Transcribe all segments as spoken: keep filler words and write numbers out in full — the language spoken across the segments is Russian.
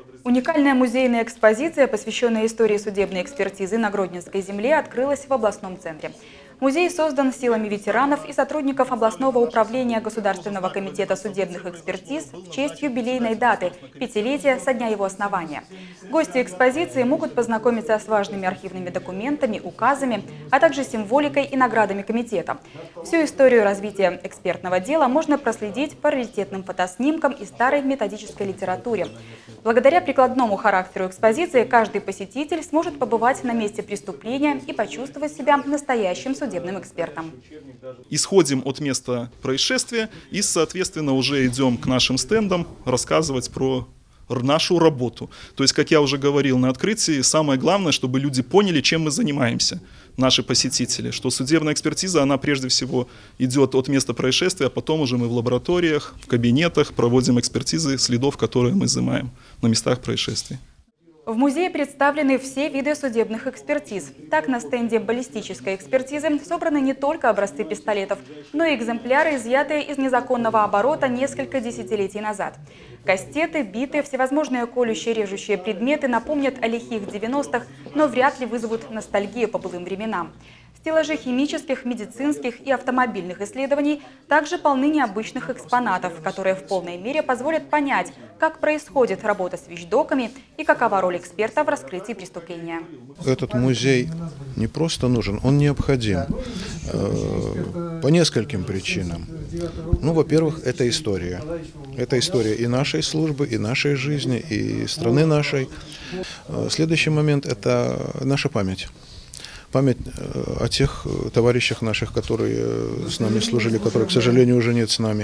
Уникальная музейная экспозиция, посвященная истории судебной экспертизы на Гродненской земле, открылась в областном центре. Музей создан силами ветеранов и сотрудников областного управления Государственного комитета судебных экспертиз в честь юбилейной даты – пятилетия со дня его основания. Гости экспозиции могут познакомиться с важными архивными документами, указами, а также символикой и наградами комитета. Всю историю развития экспертного дела можно проследить по раритетным фотоснимкам и старой методической литературе. Благодаря прикладному характеру экспозиции каждый посетитель сможет побывать на месте преступления и почувствовать себя настоящим судебным экспертом. Исходим от места происшествия и, соответственно, уже идем к нашим стендам рассказывать про нашу работу. То есть, как я уже говорил на открытии, самое главное, чтобы люди поняли, чем мы занимаемся, наши посетители. Что судебная экспертиза, она прежде всего идет от места происшествия, а потом уже мы в лабораториях, в кабинетах проводим экспертизы следов, которые мы изымаем на местах происшествий. В музее представлены все виды судебных экспертиз. Так, на стенде баллистической экспертизы собраны не только образцы пистолетов, но и экземпляры, изъятые из незаконного оборота несколько десятилетий назад. Кастеты, биты, всевозможные колющие, режущие предметы напомнят о лихих девяностых, но вряд ли вызовут ностальгию по былым временам. Стеллажи химических, медицинских и автомобильных исследований также полны необычных экспонатов, которые в полной мере позволят понять, как происходит работа с вещдоками и какова роль эксперта в раскрытии преступления. Этот музей не просто нужен, он необходим э, по нескольким причинам. Ну, во-первых, это история. Это история и нашей службы, и нашей жизни, и страны нашей. Следующий момент – это наша память. Память о тех товарищах наших, которые с нами служили, которые, к сожалению, уже нет с нами.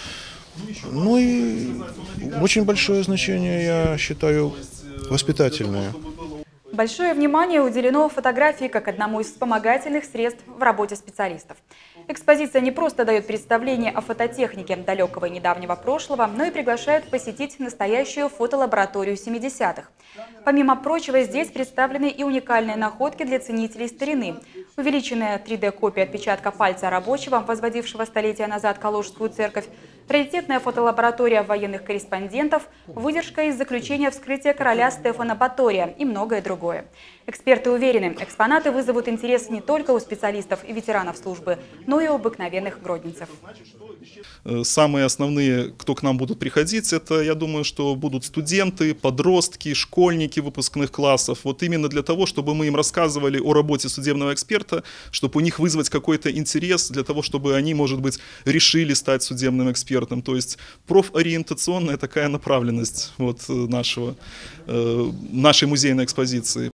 Ну и очень большое значение, я считаю, воспитательное. Большое внимание уделено фотографии как одному из вспомогательных средств в работе специалистов. Экспозиция не просто дает представление о фототехнике далекого и недавнего прошлого, но и приглашает посетить настоящую фотолабораторию семидесятых. Помимо прочего, здесь представлены и уникальные находки для ценителей старины. Увеличенная три дэ копия отпечатка пальца рабочего, возводившего столетия назад Калужскую церковь, раритетная фотолаборатория военных корреспондентов, выдержка из заключения вскрытия короля Стефана Батория и многое другое. Эксперты уверены, экспонаты вызовут интерес не только у специалистов и ветеранов службы, но и у обыкновенных гродненцев. Самые основные, кто к нам будут приходить, это, я думаю, что будут студенты, подростки, школьники выпускных классов. Вот именно для того, чтобы мы им рассказывали о работе судебного эксперта, чтобы у них вызвать какой-то интерес, для того, чтобы они, может быть, решили стать судебным экспертом. То есть профориентационная такая направленность вот нашего, нашей музейной экспозиции.